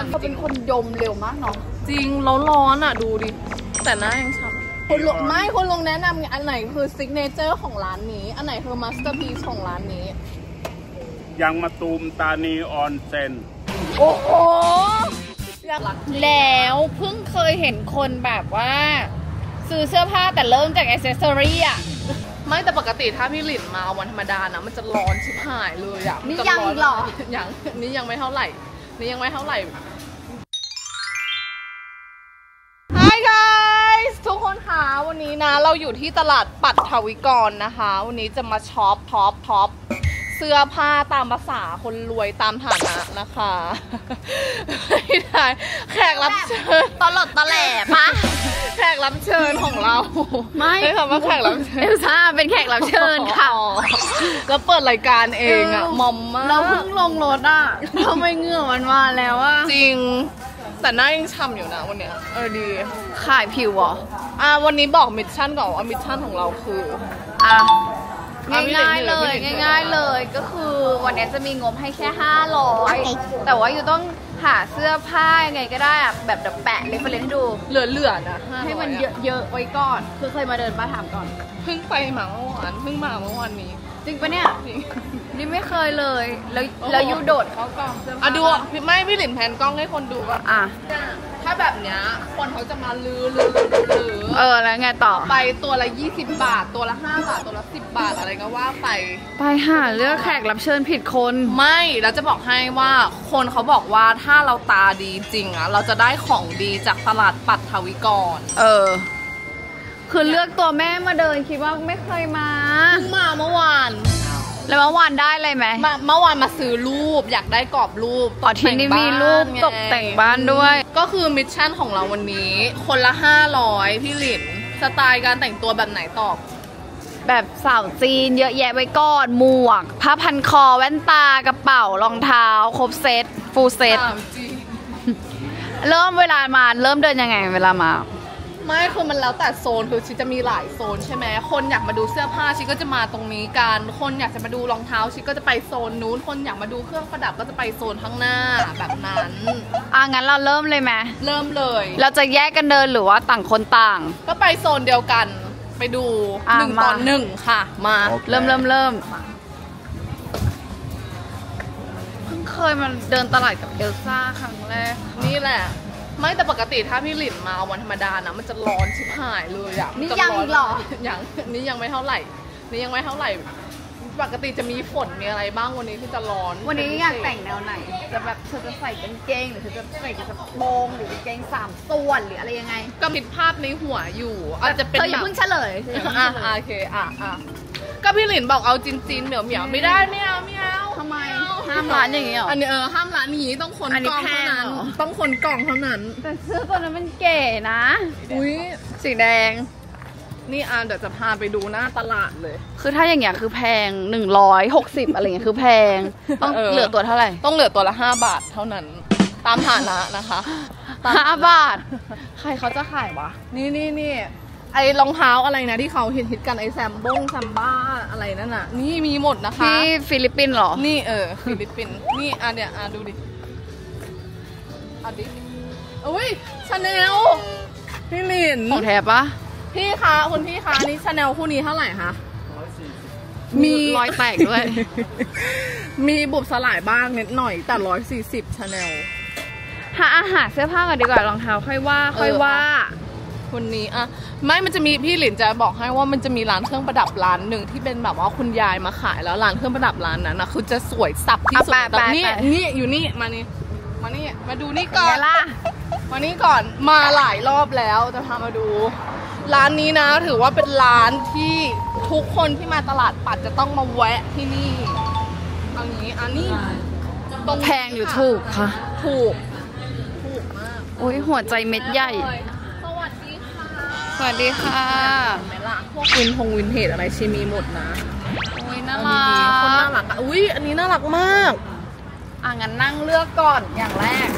มันเป็นคนยมเร็วมากเนาะจริงร้อนอ่ะดูดิแต่หน้ายังฉ่ำคุณลุงแนะนำอันไหนคือซิกเนเจอร์ของร้านนี้อันไหนคือมาสเตอร์พีซของร้านนี้ยังมาตูมตานีออนเซนโอ้โหแล้วเพิ่งเคยเห็นคนแบบว่าซื้อเสื้อผ้าแต่เริ่มจากแอคเซสซอรี่อ่ะไม่แต่ปกติถ้าพี่หลินมาวันธรรมดานะมันจะร้อนชิบหายเลยอ่ะนี่ยังอีกหรอยังนี่ยังไม่เท่าไหร่นี่ยังไม่เท่าไหร่ Hi guys ทุกคนคะวันนี้นะเราอยู่ที่ตลาดปัทวิกรนะคะวันนี้จะมาช็อปท็อปเสื้อผ้าตามภาษาคนรวยตามฐานะนะคะไม่ได้แขกรับเชิญตแหลปะแขกรับเชิญของเราไม่คำว่าแขกรับเชิญเอลซ่าเป็นแขกรับเชิญค่ะแล้วเปิดรายการเองอะมอมมากเราเพิ่งลงรถอะทำไมเหงื่อมันมาแล้วอะจริงแต่หน้ายังฉ่ำอยู่นะวันเนี้ยดีขายผิวเหรอวันนี้บอกมิชชั่นก่อนว่ามิชชั่นของเราคือง่ายๆเลยก็คือวันนี้จะมีงบให้แค่500แต่ว่าอยู่ต้องหาเสื้อผ้ายังไงก็ได้อะแบบเดี๋ยวแปะเรฟเฟรนซ์ให้ดูเหลือนะให้มันเยอะๆไว้ก่อนคือเคยมาเดินป้าถามก่อนเพิ่งไปมาเมื่อวานเพิ่งมาเมื่อวานนี้จริงปะเนี่ยนี่ไม่เคยเลยแล้วยูโดดเขากล้องดูไม่พี่หลินแพนกล้องให้คนดูก่อนถ้าแบบเนี้ยคนเขาจะมาลือแล้วไงต่อไปตัวละ20 บาทตัวละ5 บาทตัวละ10 บาทอะไรก็ว่าไปหาเลือกแขกรับเชิญผิดคนไม่แล้วจะบอกให้ว่าคนเขาบอกว่าถ้าเราตาดีจริงอะเราจะได้ของดีจากตลาดปัทวิกรคือเลือกตัวแม่มาเดินคิดว่าไม่เคยมาเมื่อวานแล้วเมื่อวานได้อะไรไหมเมื่อวานมาซื้อรูปอยากได้กรอบรูปที่นี่มีรูปตกแต่งบ้านด้วยก็คือมิชชั่นของเราวันนี้คนละ500พี่หลินสไตล์การแต่งตัวแบบไหนตอบแบบสาวจีนเยอะแยะไว้ก่อนหมวกผ้าพันคอแว่นตากระเป๋ารองเท้าครบเซตฟูลเซตเริ่มเวลามาเริ่มเดินยังไงเวลามาไม่คือมันแล้วแต่โซนคือชิจะมีหลายโซนใช่ไหมคนอยากมาดูเสื้อผ้าชิก็จะมาตรงนี้กันคนอยากจะมาดูรองเท้าชิก็จะไปโซนนู้นคนอยากมาดูเครื่องประดับก็จะไปโซนข้างหน้าแบบนั้นงั้นเราเริ่มเลยไหมเริ่มเลยเราจะแยกกันเดินหรือว่าต่างคนต่างก็ไปโซนเดียวกันไปดู1 ต่อ 1ค่ะมาเริ่มเพิ่งเคยมาเดินตลาดกับเอลซ่าครั้งแรกนี่แหละไม่แต่ปกติถ้าพี่หลินมาวันธรรมดานะมันจะร้อนชิบหายเลยอ่ะนี่ยังหรอนี่ยังไม่เท่าไหร่ปกติจะมีฝนมีอะไรบ้างวันนี้ที่จะร้อนวันนี้อยากแต่งแนวไหนจะแบบเธอจะใส่กางเกงหรือเธอจะใส่กระโปรงหรือกางเกง3 ส่วนหรืออะไรยังไงก็มีภาพในหัวอยู่อาจจะเป็นเธออย่าเพิ่งเฉลยโอเคก็พี่หลินบอกเอาจินเหมียวไม่ได้ไม่เอาทำไมห้ามร้านอย่างงี้หรออันนี้ห้ามร้านนี้ต้องคนกล่องเท่านั้นต้องคนกล่องเท่านั้นแต่เสื้อตัวนั้นมันเก๋นะอุ้ยสีแดงนี่เดี๋ยวจะพาไปดูหน้าตลาดเลยคือถ้าอย่างเงี้ยคือแพง160อะไรเงี้ยคือแพงต้องเหลือตัวเท่าไหร่ต้องเหลือตัวละ5 บาทเท่านั้นตามฐานะนะคะ 5 บาทใครเขาจะขายวะนี่ไอ้รองเท้าอะไรนะที่เขาฮิตกันไอ้แซมบ้าอะไรนั่นน่ะนี่มีหมดนะคะที่ฟิลิปปินส์หรอนี่ฟิลิปปินส์นี่เนี่ยดูดิอุ้ยชาแนลพี่ลินของแท้ปะพี่คะคุณพี่คะนี่ชาแนลคู่นี้เท่าไหร่คะมีรอยแตกด้วยมีบุบสลายบ้างนิดหน่อยแต่140ชาแนลหาอาหารเสื้อผ้าก่อนดีกว่ารองเท้าค่อยว่าคนนี้ไม่มันจะมีพี่หลินจะบอกให้ว่ามันจะมีร้านเครื่องประดับร้านหนึ่งที่เป็นแบบว่าคุณยายมาขายแล้วร้านเครื่องประดับร้านนั้นนะคือจะสวยสับที่สุดแต่นี่อยู่นี่มาดูนี่ก่อนมานี่ก่อนมาหลายรอบแล้วจะพามาดูร้านนี้นะถือว่าเป็นร้านที่ทุกคนที่มาตลาดปัดจะต้องมาแวะที่นี่อันนี้ตรงแพงหรือถูกคะถูกมากโอ้ยหัวใจเม็ดใหญ่สวัสดีค่ะแม่ล่ะพวกวินเทจอะไรชิมีหมดนะโอ้ยน่ารักคนน่ารักอุ้ยอันนี้น่ารักมากงั้นนั่งเลือกก่อนอย่างแรก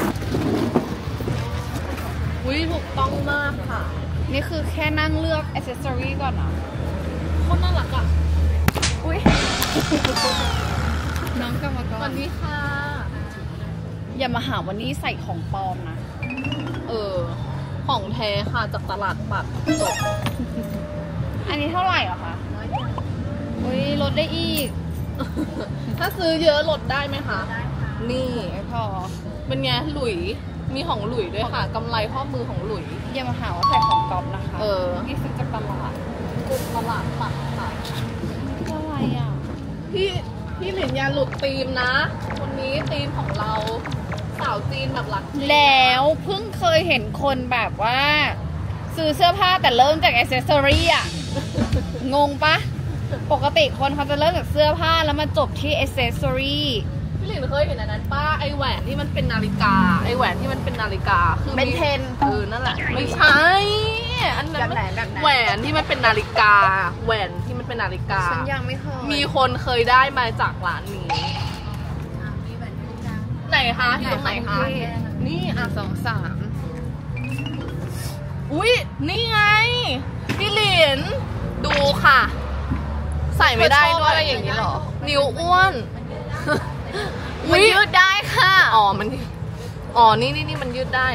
อุ้ยถูกต้องมากค่ะนี่คือแค่นั่งเลือกอ c เซสซอรี่ก่อนนะคนน่ารักอุ้ยน้องกรรมกรสวัสดีค่ะอย่ามาหาวันนี้ใส่ของปลอมนะของแท้ค่ะจากตลาดปัดจบอันนี้เท่าไหร่เหรอคะอุ้ยลดได้อีกถ้าซื้อเยอะลดได้ไหมคะนี่ไม่พอเป็นไงหลุยมีของหลุยด้วยค่ะกำไรข้อมือของหลุยอย่ามาหาว่าใส่ของปลอมนะคะนี่ซื้อจากตลาดตลาดปัดค่ะอะไรอ่ะพี่หลินอย่าหลุดธีมนะคนนี้ธีมของเราสาวจีนแบบหลักแล้วเพิ่งเคยเห็นคนแบบว่า ซื้อเสื้อผ้าแต่เริ่มจากแอ c เซสซอรี่อ่ะ งงปะปกติคนเขาจะเริ่มจากเสื้อผ้าแล้วมาจบที่แอ c เซสซอรี่พี่หลินเคยเห็นอันนั้นป้าไอแหวนที่มันเป็นนาฬิกาไอแหวนที่มันเป็นนาฬิกาคือเป็นเทนนั่นแหละไม่ใช่อันนั้นแบบไหนแหวนที่มันเป็นนาฬิกาแหวนที่มันเป็นนาฬิกาฉันยังไม่เคยมีคนเคยได้มาจากร้านนี้ไหนคะที่ตรงไหนคะนี่อ่ะ 2-3 อุ๊ยนี่ไงพี่หลินดูค่ะ ใส่ไม่ได้ด้วยอะไรอย่างนี้หรอนิ้วอ้วนมันยืดได้ค่ะนี่มันยืดได้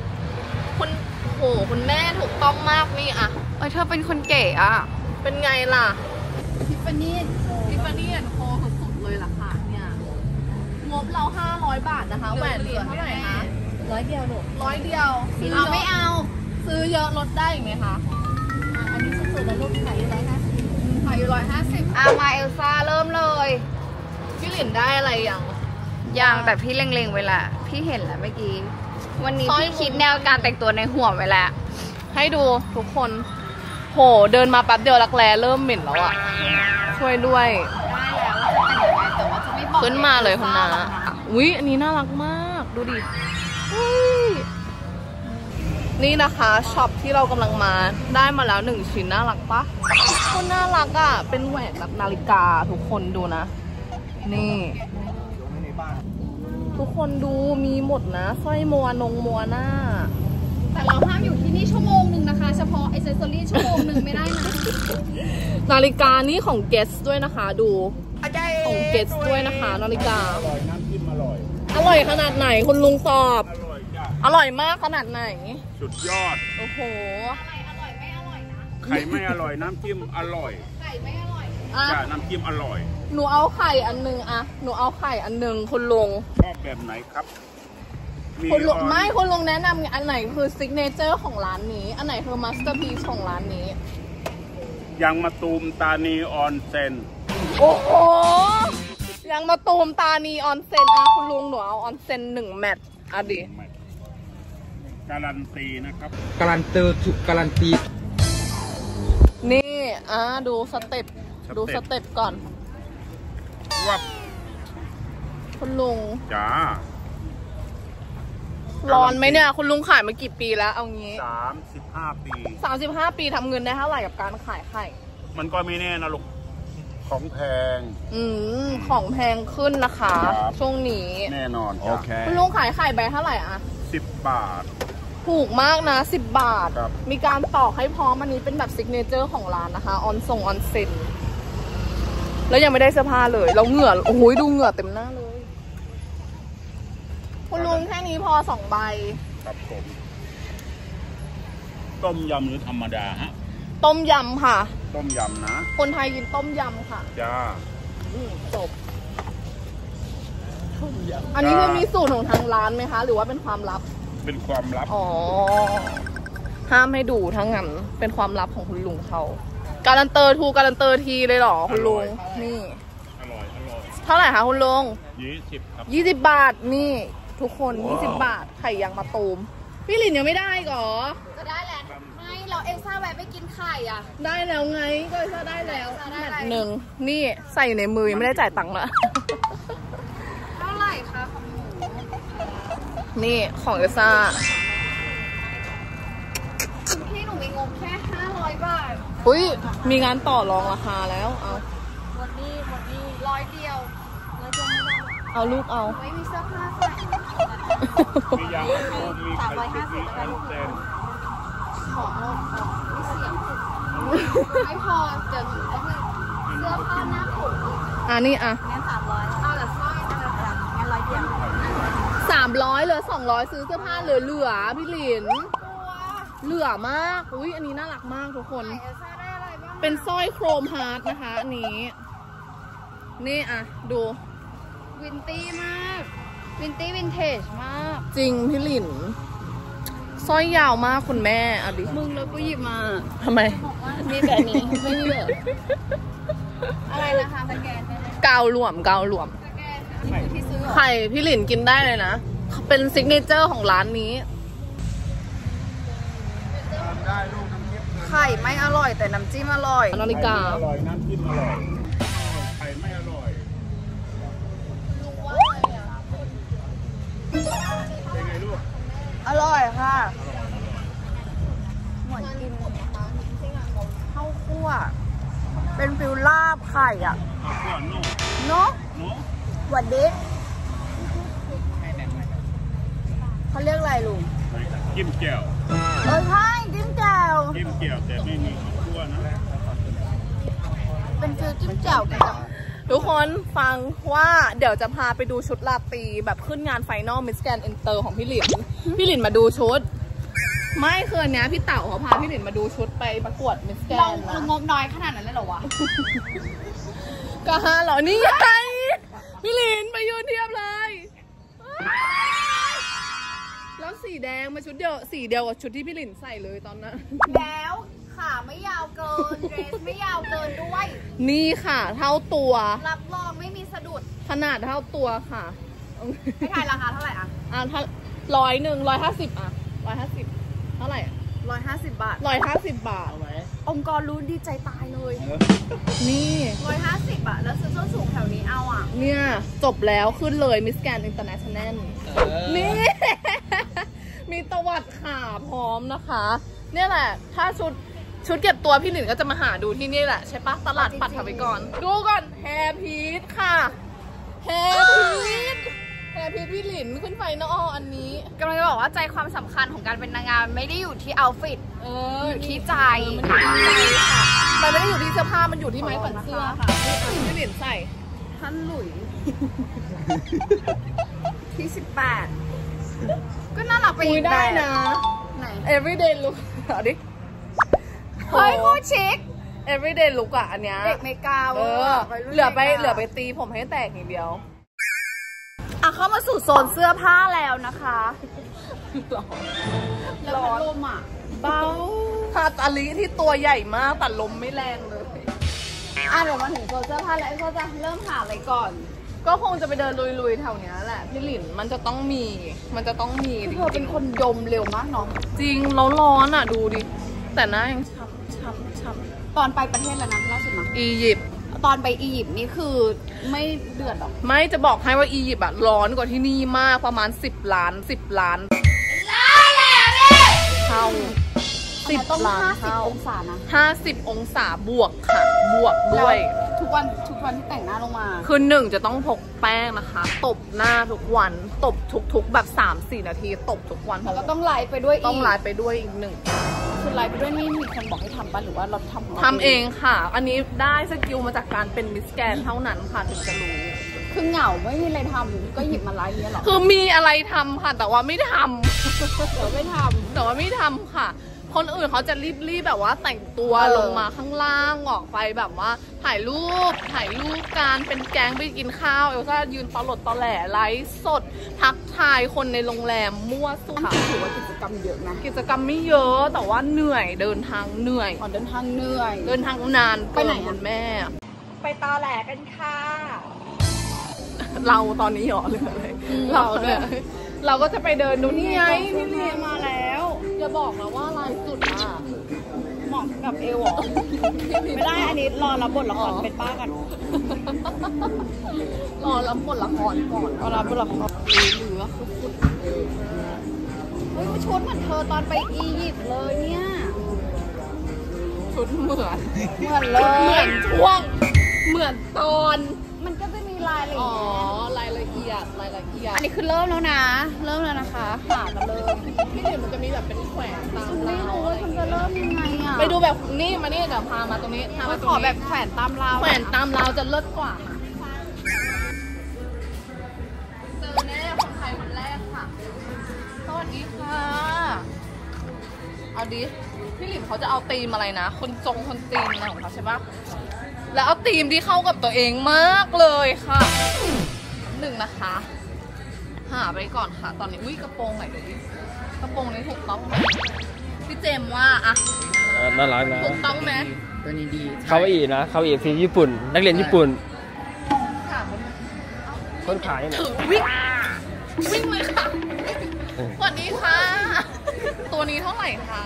คุณแม่ถูกต้องมากนี่อะเธอเป็นคนเก๋อ่ะเป็นไงล่ะทิฟฟานี่ทิฟฟานี่โคสุดๆเลยล่ะค่ะเนี่ยงบเรา500 บาทนะคะแหวนเหลือเท่าไหร่คะ100 เดียวหนู100 เดียวซื้อไม่เอา ซื้อเยอะลดได้อีกไหมคะอันนี้สุดๆแล้วลูกขายอยู่150ขายอยู่150 มาเอลซ่าเริ่มเลยพี่หลินได้อะไรยังยังแต่พี่เล็งๆไว้ละพี่เห็นแล้วเมื่อกี้ วันนี้สร้อยพี่คิดแนวการแต่งตัวในหัวไว้แล้วให้ดูทุกคนโหเดินมาแป๊บเดียวรักแร้เริ่มเหม็นแล้วอะช่วยด้วยได้แล้วว่าจะแต่งยังไงแต่ว่าจะไม่บอกขึ้นมาเลยคุณนาอุ๊ยอันนี้น่ารักมากดูดินี่นะคะช็อปที่เรากำลังมาได้มาแล้ว1 ชิ้นน่ารักปะคนน่ารักอะเป็นแหวนแบบนาฬิกาทุกคนดูนะนี่ทุกคนดูมีหมดนะสร้อยมัวหน้าแต่เราห้ามอยู่ที่นี่ชั่วโมงหนึ่งนะคะ เฉพาะไอเซสซอรี่ชั่วโมงหนึ่งไม่ได้นะนาฬิกานี่ของเกสด้วยนะคะดูของเกสด้วยนะคะนาฬิกาอร่อยน้ำจิ้มอร่อยอร่อยขนาดไหนคุณลุงตอบอร่อยจ้ะอร่อยมากขนาดไหนสุดยอดโอ้โหไข่ไม่อร่อยน้ำจิ้มอร่อยอ่ะจ้ะน้ำจิ้มอร่อยหนูเอาไข่อันหนึงอะหนูเอาไข่อันหนึงคุณลุงชอบแบบไหนครับมีคุณลุงออนไม่คุณลุงแนะนำอันไหนคือซิกเนเจอร์ของร้านนี้ อันไหนคือมาสเตอร์พีซของร้านนี้ยังมะตูมตานีออนเซนโอ้โหยังมาตูมตานีออนเซนอะคุณลุงหนูเอาออนเซน1 แมตช์อะดิการันตีนะครับการันตีนี่ดูสเต็ปดูสเต็ปก่อนวับคุณลุงจ้าร้อนไหมเนี่ยคุณลุงขายมากี่ปีแล้วเอางี้ 35 ปี 35 ปีทำเงินได้เท่าไหร่กับการขายไข่มันก็ไม่แน่นะลูก ของแพงของแพงขึ้นนะคะครับช่วงนี้แน่นอนจ้ะคุณลุงขายไข่ใบเท่าไหร่อะ 10 บาทถูกมากนะ10 บาทครับมีการตอกให้พร้อมอันนี้เป็นแบบซิกเนเจอร์ของร้านนะคะออนเซนแล้วยังไม่ได้เสื้อผ้าเลยเราเหงื่อโอ้โหดูเหงื่อเต็มหน้าเลย คุณลุงแค่นี้พอ2 ใบครับผม ต้มยำหรือธรรมดาฮะต้มยำค่ะต้มยำนะคนไทยกินต้มยำค่ะจ้าจบอันนี้คือมีสูตรของทางร้านไหมคะ หรือว่าเป็นความลับเป็นความลับอ๋อ ห้ามให้ดูทั้งนั้นเป็นความลับของคุณลุงเขาการันเตอร์ทูการันเตอร์ทีเลยเหรอคุณลุง นี่อร่อยเท่าไหร่คะคุณลุง 20 ครับ 20 บาท นี่ ทุกคน 20 บาท ไข่ยางมะตูม พี่หลินยังไม่ได้เหรอจะได้แหละไม่เราเอลซ่าแวะไปกินไข่อ่ะได้แล้วไง ก็จะได้แล้วได้อะไรหนึ่ง นี่ใส่อยู่ในมือยังไม่ได้จ่ายตังค์ละเท่าไหร่คะของหนูนี่ของเอลซ่าคุณพี่หนูมีงบแค่500 บาทอุ้ย มีงานต่อรองราคาแล้ว เอาหมดนี่100 เดียวไม่ได้เอาลูกเอาไม่มีเสื้อผ้าใส่มียำมะตูมมีไข่ซุปมีออนเซนของลดออกไม่เสียงไม่พอเดี๋ยวหนูต้องเสื้อผ้าหน้าผมนี่อ่ะงั้น300เอาแต่สร้อยอะไรแบบงั้น100 เดียว 300เหลือ200ซื้อเสื้อผ้าเหลือพี่หลินเหลือมากอุ้ยอันนี้น่ารักมากทุกคนเป็นสร้อยโครมฮาร์ดนะคะอันนี้นี่อ่ะดูวินตี้มากวินตี้วินเทจมากจริงพี่หลินสร้อยยาวมากคุณแม่เอาดิมึงแล้วก็หยิบมาทำไมมีแบบนี้ไม่มีเลยอะไรนะคะสแกนกาวหลวมไข่พี่หลินกินได้เลยนะเป็นซิกเนเจอร์ของร้านนี้ไข่ไม่อร่อยแต่น้ำจิ้มอร่อยนาฬิกาอร่อยน้ำจิ้มอร่อยไข่ไม่อร่อยเป็นไงลูกอร่อยค่ะเหมือนกินข้าวคั่วเป็นฟิวลาบไข่อ่ะเนาะหวานดิเขาเรียกอะไรลุงจิ้มแจ่วใช่จิ้มแจ่วแต่ไม่มีข้าวคั่วนะเป็นฟิวจิ้มแจ่วกันทุกคนฟังว่าเดี๋ยวจะพาไปดูชุดราตรีแบบขึ้นงานไฟนอลมิสแกรนด์อินเตอร์ของพี่หลินมาดูชุดไม่คืนนี้พี่เต๋าเขาพาพี่หลินมาดูชุดไปประกวดมิสแกรนด์เรางบน้อยขนาดนั้นเลยเหรอวะก็5เหรอนี่ไงพี่หลินไปยืนเทียบเลยแล้วสีแดงมาชุดเดียวสีเดียวกับชุดที่พี่หลินใส่เลยตอนนั้นแล้วขาไม่ยาวเกินเดรสไม่ยาวเกินด้วยนี่ค่ะเท่าตัวรับรองไม่มีสะดุดขนาดเท่าตัวค่ะให้ทายราคาเท่าไหร่อ่ะถ้า150อ่ะ150เท่าไหร่ 150 บาท 150 บาทองค์กรรู้ดีใจตายเลยนี่ 150 บาทแล้วซื้อส้นสูงแถวนี้เอาอ่ะเนี่ยจบแล้วขึ้นเลยมิสแกรนด์อินเตอร์เนชั่นแนลนี่มีตวัดขาพร้อมนะคะเนี่ยแหละถ้าชุดเก็บตัวพี่หลินก็จะมาหาดูที่นี่แหละใช่ปะตลาดปัดถาวรก่อนดูก่อนแฮร์พีทค่ะแฮร์พีทพี่หลินขึ้นไฟนอลอันนี้กำลังจะบอกว่าใจความสำคัญของการเป็นนางงามไม่ได้อยู่ที่เอาฟิตอยู่ที่ใจค่ะมันไม่ได้อยู่ที่เสื้อผ้ามันอยู่ที่ไม้แขวนเสื้อค่ะพี่หลินใส่ท่านหลุยที่18ก็น่ารักไปอีกได้นะไหน everyday look เอาดิเฮ้ยโคตรชิค everyday look อ่ะอันเนี้ยเด็กเมกาเหลือไปตีผมให้แตกอย่างเดียวเข้ามาสู่โซนเสื้อผ้าแล้วนะคะร้อนลมอ่ะเบาคาตาลิที่ตัวใหญ่มากแต่ลมไม่แรงเลยเดี๋ยวมาถึงโซนเสื้อผ้าแล้วก็จะเริ่มหาอะไรก่อนก็คงจะไปเดินลุยๆแถวนี้แหละพี่หลินมันจะต้องมีเธอเป็นคนดมเร็วมากเนาะจริงร้อนอ่ะดูดิแต่หน้ายังช้ำตอนไปประเทศแล้วนะล่าสุดนะอียิปต์ตอนไปอียิปต์นี่คือไม่เดือดหรอไม่จะบอกให้ว่าอียิปต์อะร้อนกว่าที่นี่มากประมาณ10 ล้านเท่า10 ล้านเท่าองศานะ 50 องศาบวกค่ะบวกด้วยทุกวันที่แต่งหน้าลงมาคือ1จะต้องพกแป้งนะคะตบหน้าทุกวันตบทุกแบบ 3-4 นาทีตบทุกวันแล้วก็ต้องไลฟ์ไปด้วยต้องไลฟ์ไปด้วยอีก1 คือไลฟ์ไปด้วยนี่มีคนบอกให้ทำป่ะหรือว่าเราทำเองค่ะอันนี้ได้สกิลมาจากการเป็นมิสแกรนด์เท่านั้นค่ะถึงจะรู้คือเหงาไม่มีอะไรทำก็หยิบมาไลฟ์นี้หรอคือมีอะไรทำค่ะแต่ว่าไม่ทำแต่ไม่ทำค่ะคนอื่นเขาจะรีบแบบว่าแต่งตัวลงมาข้างล่างออกไปแบบว่าถ่ายรูปการเป็นแก๊งไปกินข้าวเอลซ่ายืนตแหลไลฟ์สดทักทายคนในโรงแรมมั่วซั่วถือว่ากิจกรรมเยอะนะกิจกรรมไม่เยอะแต่ว่าเหนื่อยเดินทางเหนื่อยเดินทางเหนื่อยเดินทางนานไปไหนคุณแม่ไปตอแหลกันค่ะเราตอนนี้หรอหรืออะไรเราเนี่ยเราก็จะไปเดินดูนี่ไงพี่เรียมาแล้วอย่าบอกนะว่าลายสุดอ่ะเหมาะกับเอวไม่ได้อันนี้รอรับบทละครเป็นป้ากันรอรับบทละครก่อนรับบทละครเหลือเฮ้ยชุดเหมือนเธอตอนไปอียิปต์เลยเนี่ยชุดเหมือนเลยเหมือนช่วงเหมือนตอนมันก็จะมีรายละเอียดรายละเอียดอันนี้คือเริ่มแล้วนะคะหากันเลยพี่เดี๋ยวมันจะมีแบบเป็นแขวนตามราวมันจะเริ่มยังไงอ่ะไปดูแบบนี่มานี่เดี๋ยวพามาตรงนี้ขอแบบแขวนตามราวจะเลิศกว่าเจอแน่คนไทยคนแรกค่ะดิพี่หลินเขาจะเอาธีมอะไรนะคนจีนอะไรของเขาใช่ปะแล้วเอาธีมที่เข้ากับตัวเองมากเลยค่ะหนึ่งนะคะหาไปก่อนค่ะตอนนี้อุ้ยกระโปรงไหนดูดิกระโปรงนี้ถูกต้องไหมพี่เจมว่าอะน่ารักนะถูกต้องไหมตัวนี้ดีคาวาอินะคาวาอิฟิล์มญี่ปุ่น นักเรียนญี่ปุ่นถามมันคนขายเนี่ยถือวิ่งเลยค่ะสวัสดีค่ะ ตัวนี้เท่าไหร่คะ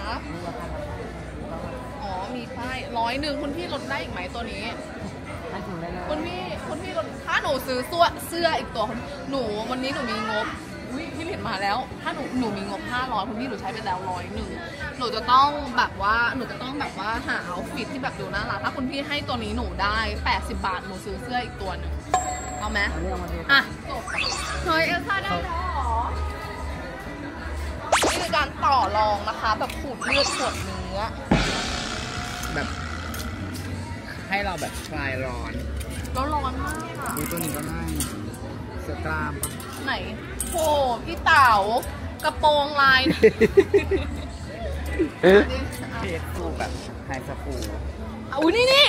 อ๋อมีป้าย100คุณพี่ลดได้อีกไหมตัวนี้คุณพี่ลดถ้าหนูซื้อเสื้ออีกตัวหนูวันนี้หนูมีงบพี่หลินมาแล้วถ้าหนูมีงบ500คุณพี่หนูใช้ไปแล้ว100หนูจะต้องแบบว่าหาเอาฟิตที่แบบดูน่ารักถ้าคุณพี่ให้ตัวนี้หนูได้80 บาทหนูซื้อเสื้ออีกตัวหนึ่งเอาไหมอ่ะจบเฮ้ยเอลซ่าได้แล้วเหรอนี่คือการต่อรองนะคะแบบขูดเลือดขวดเนื้อแบบให้เราแบบคลายร้อนแล้วร้อนมากค่ะดูตัวนี้ก็ได้เสื้อกล้ามไหนโหพี่เต๋ากระโปรงลายเพจฟูแบบไฮสคูลอุ้ยนี่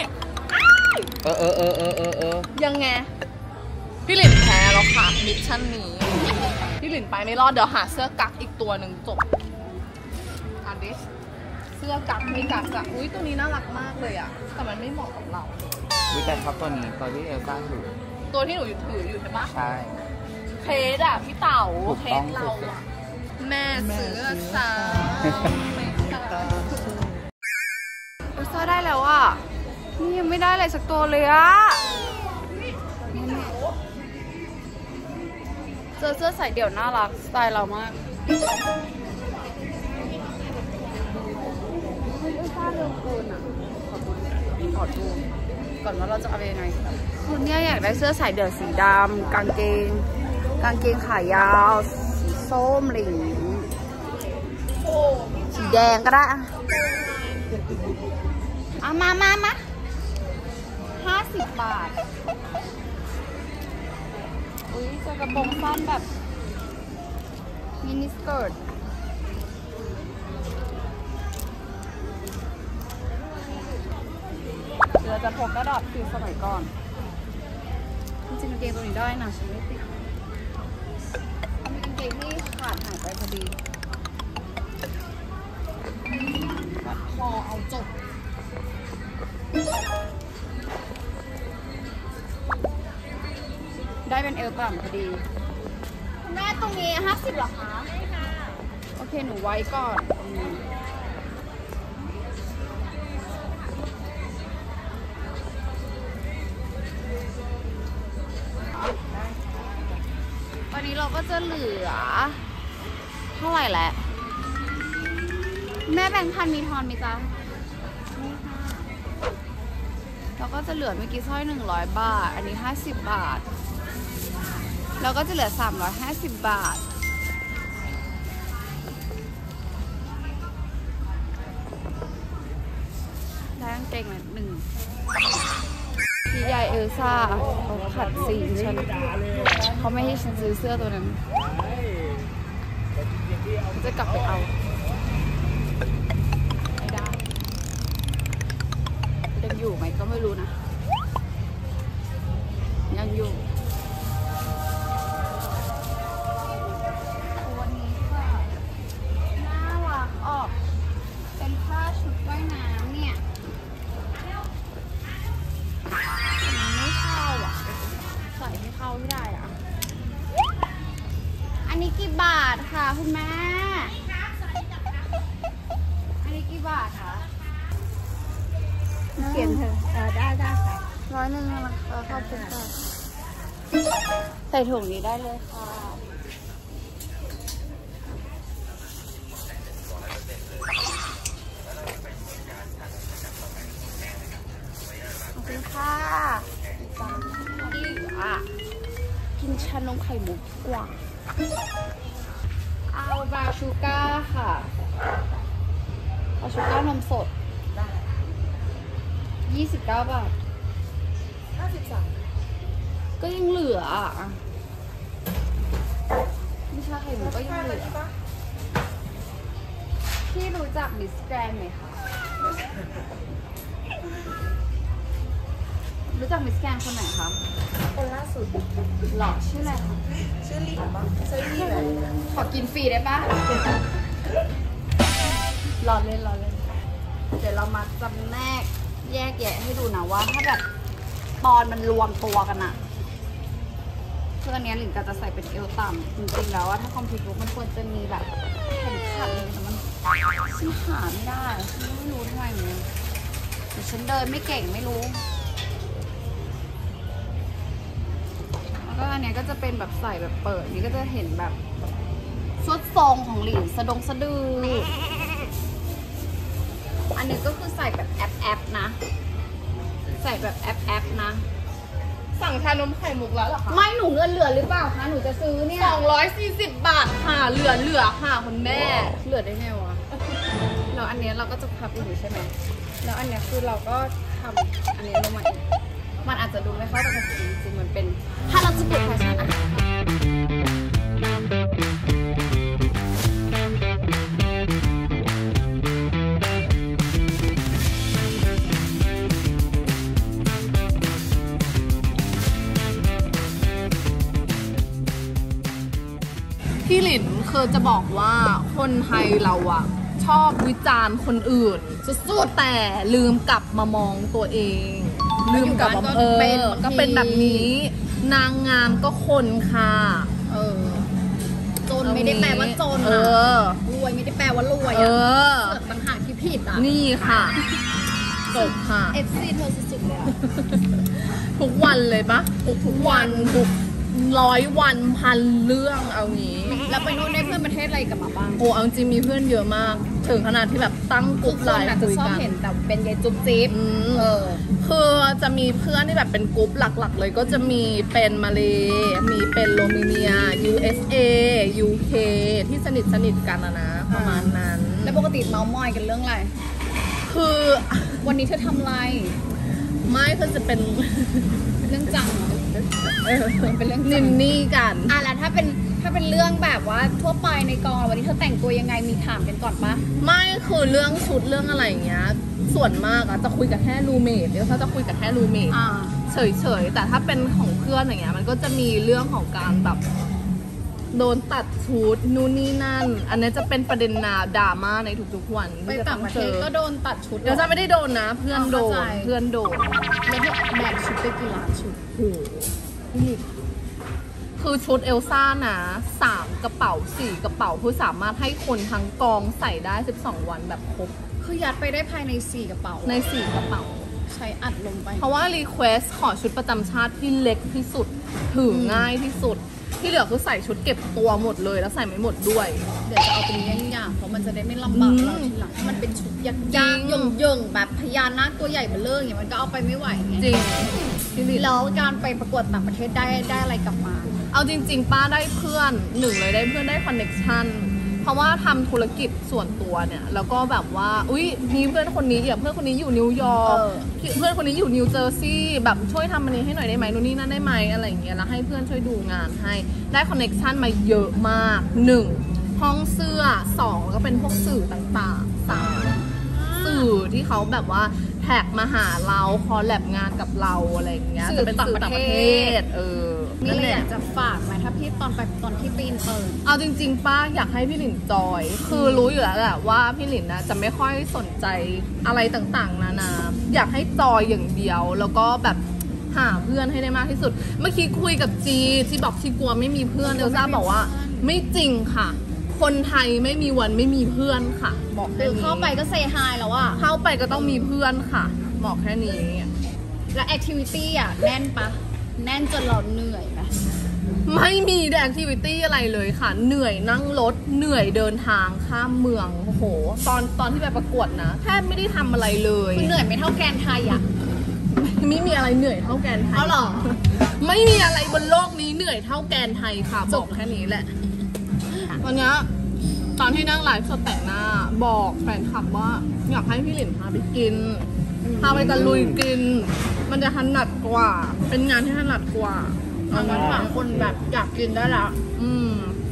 ยังไงพี่หลินแพ้แล้วค่ะมิชชั่นนี้พี่หลินไปไม่รอดเดี๋ยวหาเสื้อกั๊กอีกตัวหนึ่งจบอันนี้เสื้อกั๊กไม่กั๊กอะอุ้ยตัวนี้น่ารักมากเลยอะแต่มันไม่เหมาะกับเราวิแต่ชอบตัวนี้ตัวที่เอลซ่าถือตัวที่หนูถืออยู่ใช่ปะใช่เคสอะพี่เต๋าถูกเคต้อสงเราอะแม่เสือสาวเอลซ่าได้แล้วอ่ะนี่ยังไม่ได้อะไรสักตัวเลยอ่ะเจอเสื้อใส่เดี่ยวน่ารักสไตล์เรามากเอลซ่าเร็วเกินอ่ะขอดูก่อนว่าเราจะเอาไปยังไงคือเนี่ยอยากได้เสื้อใส่เดี่ยวสีดำกางเกงขายาวสีส้มอะไรอย่างงี้สีแดงก็ได้อะเอามา50 บาท อุ้ยจะกระโปรงสั้นแบบมินิสเกิร์ตเดี๋ยวจะพกกระดาษฟิลสมัยก่อนจริงๆกางเกงตัวนี้ได้นะฉันไม่ติดมีกางเกงที่ขาดหายไปพอดีพอเอาจบได้เป็นเอลต่ำพอดีคุณแม่ตรงนี้50หรอคะใช่ค่ะโอเคหนูไว้ก่อนตรงนี้วันนี้เราก็จะเหลือเท่าไหร่แหละแม่แบงค์พันมีทอนไหมจ๊ะนี่ค่ะเราก็จะเหลือเมื่อกี้สร้อย100 บาทอันนี้50 บาทเราก็จะเหลือ350 บาทได้กางเกงมา1พี่ยายเอลซ่าเขาขัดสีฉันเขาไม่ให้ฉันซื้อเสื้อตัวนั้นจะกลับไปเอาไม่ได้ยังอยู่ไหมก็ไม่รู้นะยังอยู่ตัวนี้ค่ะน่ารักออกเป็นผ้าชุดว่ายน้ำเนี่ยไม่เข้าอ่ะใส่ไม่เข้าไม่ได้อ่ะอันนี้กี่บาทค่ะคุณแม่อันนี้กี่บาทคะเขียนเถอะได้ค่ะ100นะคะขอบคุณค่ะใส่ถุงนี้ได้เลยค่ะขอบคุณค่ะกินชานมไข่มุกดีกว่าเอาบาชูก้าค่ะบาชูก้านมสด29 บาท53ก็ยังเหลืออ่ะไม่ใช่ไข่มุกก็ยังเหลือพี่รู้จักมิสแกรนไหมคะรู้จักมิสแกรนคนไหนคะคนล่าสุดหล่อชื่ออะไรคะชื่อลี่ปะชื่อลี่เลยขอกินฟรีได้ปะรอเล่นเดี๋ยวเรามาจำแนกแยกแยะให้ดูนะว่าถ้าแบบตอนมันรวมตัวกันอะคืออันนี้หลิงก็จะใส่เป็นเอวต่ำจริงๆแล้วว่าถ้าคอมพิวเตอร์มันควรจะมีแบบแผ่นขัดเลยแต่มันฉันหาไม่ได้ไม่รู้ทำไมเหมือนกันเดี๋ยวฉันเดินไม่เก่งไม่รู้แล้วก็อันนี้ก็จะเป็นแบบใส่แบบเปิดนี่ก็จะเห็นแบบชุดทรงของหลิงสะดืออันนี้ก็คือใส่แบบแอปนะใส่แบบแอปนะสั่งชานมไข่มุกแล้วเหรอคะไม่หนูเงินเหลือหรือเปล่าคะหนูจะซื้อเนี่ย 240 บาทค่ะเหลือค่ะคุณแม่เหลือได้ไงวะแล้วอันนี้เราก็จะพับอยู่ใช่ไหมแล้วอันนี้คือเราก็ทำอันนี้ลงมาอีกมันอาจจะดูไม่เข้ากับจริงๆมันเป็นฮาราจูกุแฟชั่นอะพี่หลินคือจะบอกว่าคนไทยเราอะชอบวิจารณ์คนอื่นสุดๆแต่ลืมกลับมามองตัวเองลืมกลับมาก็เป็นแบบนี้นางงามก็คนค่ะจนไม่ได้แปลว่าจนนะรวยไม่ได้แปลว่ารวยอะต่างหากที่ผิดอะนี่ค่ะจบค่ะ FC เธอสุดๆเลยอะทุกวันเลยปะทุกวันทุก100 วันพันเรื่องเอางี้แล้วไปนู่นได้เพื่อนประเทศอะไรกลับมาบ้างโอ้เอาจริงมีเพื่อนเยอะมากถึงขนาดที่แบบตั้งกลุ่มไลน์คุยกันจะชอบเห็นแต่เป็นยายจุ๊บจิ๊บคือจะมีเพื่อนที่แบบเป็นกลุ่มหลักๆเลยก็จะมีเป็นมาเลมีเป็นโรมาเนีย USA UK ที่สนิทกันนะประมาณนั้นแล้วปกติเมาท์มอยกันเรื่องอะไรคือวันนี้เธอทำอะไรไม่คือจะเป็นเรื่องจังเป็นเรื่องนินนี่กันแล้วถ้าเป็นเรื่องแบบว่าทั่วไปในกองวันนี้เธอแต่งตัวยังไงมีถามกันก่อนปะไม่คือเรื่องชุดเรื่องอะไรอย่างเงี้ยส่วนมากอะจะคุยกับแค่รูเมทเดี๋ยวเขาจะคุยกับแค่รูเมทเฉยๆแต่ถ้าเป็นของเพื่อนอย่างเงี้ยมันก็จะมีเรื่องของการแบบโดนตัดชุดนู่นนี่นั่นอันนี้จะเป็นประเด็นดราม่าในทุกๆวันไปต่างประเทศก็โดนตัดชุดเดี๋ยวจะไม่ได้โดนนะเพื่อนโดนแล้วแบกชุดไปกี่ล้านชุดโอ้คือชุดเอลซ่านะ3 กระเป๋า4 กระเป๋าคือสามารถให้คนทั้งกองใส่ได้12 วันแบบครบคือยัดไปได้ภายใน4 กระเป๋าใน4 กระเป๋าใช้อัดลงไปเพราะว่ารีเควสขอชุดประจำชาติที่เล็กที่สุดถือง่ายที่สุดที่เหลือคือใส่ชุดเก็บตัวหมดเลยแล้วใส่ไม่หมดด้วยเดี๋ยวจะเอาเป็นอย่างเพราะมันจะได้ไม่ลำบากเราทีหลังมันเป็นชุดยากๆย่งแบบพญานาคตัวใหญ่เบ้อเร่ออย่างเงี้ยมันก็เอาไปไม่ไหวไงจริงแล้วการไปประกวดต่างประเทศได้อะไรกลับมาเอาจริงๆป้าได้เพื่อนเลยได้เพื่อนได้คอนเนคชั่นเพราะว่าทำธุรกิจส่วนตัวเนี่ยแล้วก็แบบว่าอุ๊ยมีเพื่อนคนนี้เพื่อนคนนี้อยู่นิวยอร์กเพื่อนคนนี้อยู่นิวเจอร์ซีย์แบบช่วยทำอันนี้ให้หน่อยได้ไหมนู่นนี่นั่นได้ไหมอะไรอย่างเงี้ยแล้วให้เพื่อนช่วยดูงานให้ได้คอนเนคชั่นมาเยอะมาก1ห้องเสื้อ2แล้วก็เป็นพวกสื่อต่างๆ3สื่อที่เขาแบบว่าแท็กมาหาเราคอลแลบงานกับเราอะไรอย่างเงี้ยจะเป็นสื่อต่างประเทศมีอะไรอยากจะฝากไหมถ้าพี่ตอนที่ปีนเปิดเอาจริงๆป้าอยากให้พี่หลินจอยคือรู้อยู่แล้วแหละว่าพี่หลินนะจะไม่ค่อยสนใจอะไรต่างๆนาอยากให้จอยอย่างเดียวแล้วก็แบบหาเพื่อนให้ได้มากที่สุดเมื่อกี้คุยกับจีบอกที่กลัวไม่มีเพื่อนเอลซ่าบอกว่าไม่จริงค่ะคนไทยไม่มีวันไม่มีเพื่อนค่ะบอกแค่นี้เข้าไปก็เซฮายแล้วอะเข้าไปก็ต้องมีเพื่อนค่ะบอกแค่นี้แล้วแอคทิวิตี้อะแน่นปะแน่นจนเราเหนื่อยไหมไม่มีแอคทิวิตี้อะไรเลยค่ะเหนื่อยนั่งรถเหนื่อยเดินทางข้ามเมืองโอ้โหตอนที่ไปประกวดนะแทบไม่ได้ทำอะไรเลยคือเหนื่อยไม่เท่าแกนไทยอะไม่มีอะไรเหนื่อยเท่าแกนไทยเอาหรอไม่มีอะไรบนโลกนี้เหนื่อยเท่าแกนไทยค่ะบอกแค่นี้แหละวันนี้ตอนที่นั่งไลฟ์สดแต่งหน้าบอกแฟนคลับว่าอยากให้พี่หลินพาไปกินพาไปตะลุยกินมันจะถนัดกว่าเป็นงานที่ถนัดกว่าเอางั้นฝากคนแบบอยากกินได้แล้ว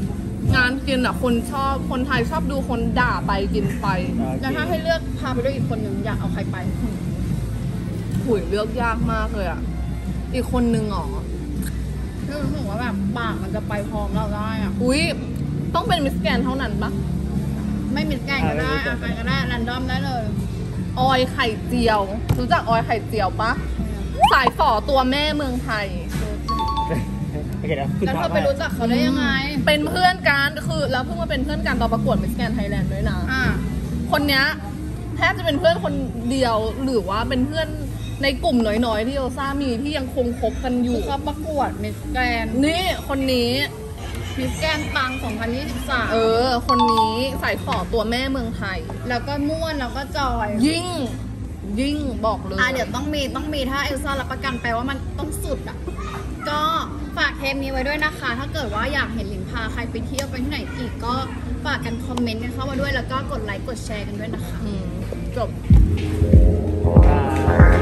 งานกินอ่ะคนไทยชอบดูคนด่าไปกินไปแล้วถ้าให้เลือกพาไปด้วยอีกคนหนึ่งอยากเอาใครไปหุยเลือกยากมากเลยอ่ะอีกคนนึงหรอคือรู้สึกว่าแบบปากมันจะไปพร้อมเราได้อ่ะอุ้ยต้องเป็นมิสแกนเท่านั้นปะไม่มีแกงก็ได้ใครก็ได้แรนดอมได้เลยออยไข่เจียวรู้จักออยไข่เจียวปะสายฝ่อตัวแม่เมืองไทยโอเคนะแล้วเธอไปรู้จักเขาได้ยังไงเป็นเพื่อนกันคือแล้วเพิ่งมาเป็นเพื่อนกันตอนประกวดมิสแกนไทยแลนด์ด้วยนะอ่าคนเนี้ยแทบจะเป็นเพื่อนคนเดียวหรือว่าเป็นเพื่อนในกลุ่มน้อยๆที่โอซ่ามีที่ยังคงคบกันอคืยู่อเขาประกวดมิสแกรนนี่คนนี้มิสแกรนปัง 2023 คนนี้สายฝ่อตัวแม่เมืองไทยแล้วก็ม่วนแล้วก็จอยยิ่งบอกเลยเดี๋ยวต้องมีถ้าเอลซ่ารับประกันไปว่ามันต้องสุดอ่ะ ก็ฝากเทปนี้ไว้ด้วยนะคะ ถ้าเกิดว่าอยากเห็นหลินพาใครไปเที่ยวไปที่ไหนอีกก็ฝากกันคอมเมนต์กันเข้ามาด้วยแล้วก็กดไลค์กดแชร์กันด้วยนะคะจบอ่า